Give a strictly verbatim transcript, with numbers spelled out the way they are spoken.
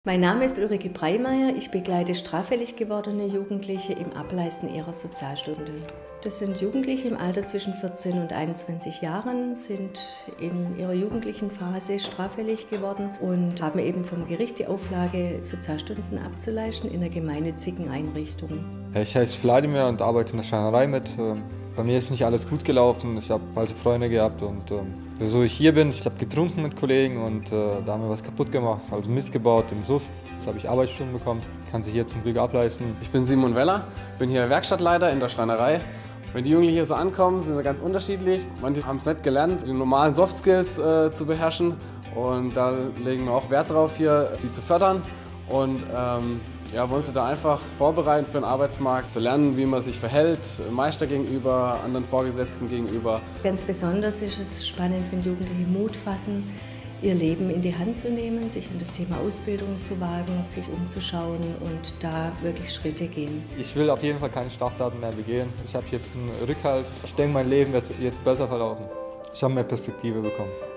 Mein Name ist Ulrike Breimeyer. Ich begleite straffällig gewordene Jugendliche im Ableisten ihrer Sozialstunde. Das sind Jugendliche im Alter zwischen vierzehn und einundzwanzig Jahren, sind in ihrer jugendlichen Phase straffällig geworden und haben eben vom Gericht die Auflage, Sozialstunden abzuleisten in einer gemeinnützigen Einrichtung. Ich heiße Wladimir und arbeite in der Schreinerei mit. Bei mir ist nicht alles gut gelaufen, ich habe falsche Freunde gehabt und äh, wieso ich hier bin, ich habe getrunken mit Kollegen und äh, da haben wir was kaputt gemacht, also Mist gebaut im Suff. Jetzt habe ich Arbeitsstunden bekommen, kann sie hier zum Glück ableisten. Ich bin Simon Weller, bin hier Werkstattleiter in der Schreinerei. Wenn die Jugendlichen hier so ankommen, sind sie ganz unterschiedlich. Manche haben es nicht gelernt, die normalen Soft Skills äh, zu beherrschen und da legen wir auch Wert drauf, hier die zu fördern und ähm, ja, wollen sie da einfach vorbereiten für den Arbeitsmarkt, zu lernen, wie man sich verhält, Meister gegenüber, anderen Vorgesetzten gegenüber. Ganz besonders ist es spannend, wenn Jugendliche Mut fassen, ihr Leben in die Hand zu nehmen, sich an das Thema Ausbildung zu wagen, sich umzuschauen und da wirklich Schritte gehen. Ich will auf jeden Fall keine Straftaten mehr begehen. Ich habe jetzt einen Rückhalt. Ich denke, mein Leben wird jetzt besser verlaufen. Ich habe mehr Perspektive bekommen.